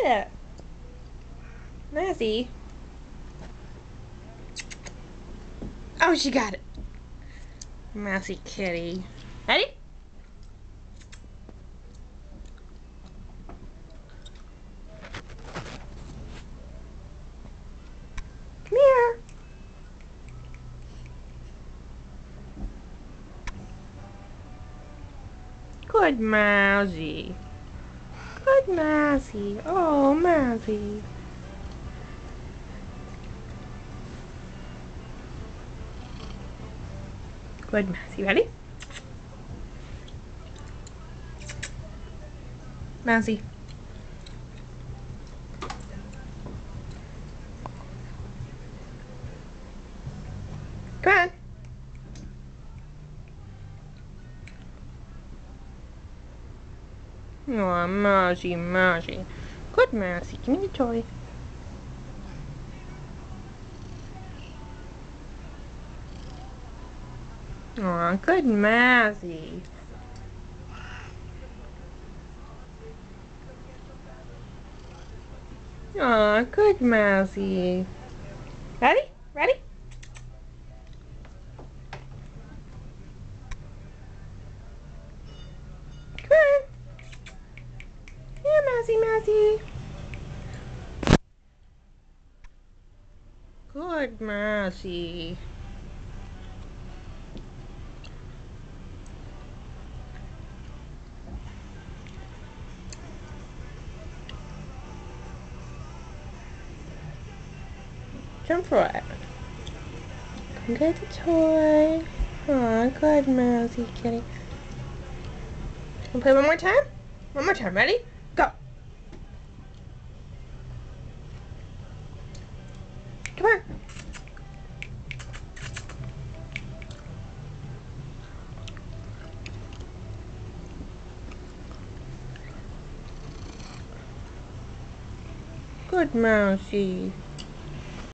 it. Mousy. Oh, she got it. Mousy kitty. Ready? Come here. Good Mousy. Good Mousy. Oh, Mousy. Good Mousy. Ready? Mousy. Come on. Oh, Mousy, Mousy. Good Mousy. Give me the toy. Oh, good Mousy. Oh, good Mousy. Ready? Ready? Come on. Here, Mousy, Mousy. Good Mousy. Jump for it. Come get the toy. Aw, good Mousy kitty. Wanna play one more time? One more time. Ready? Go. Come on. Good Mousy.